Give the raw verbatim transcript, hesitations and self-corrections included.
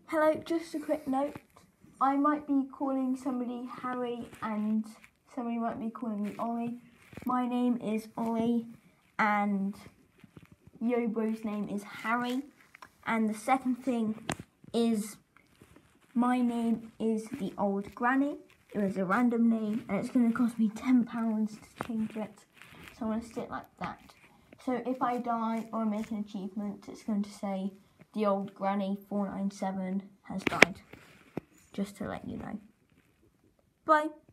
Hello, just a quick note. I might be calling somebody Harry and somebody might be calling me Ollie. My name is Ollie and Yobo's name is Harry. And the second thing is my name is the Old Granny. It was a random name and it's going to cost me ten pounds to change it. So I'm going to stick like that. So if I die or make an achievement, it's going to say the Old Granny four nine seven has died. Just to let you know. Bye.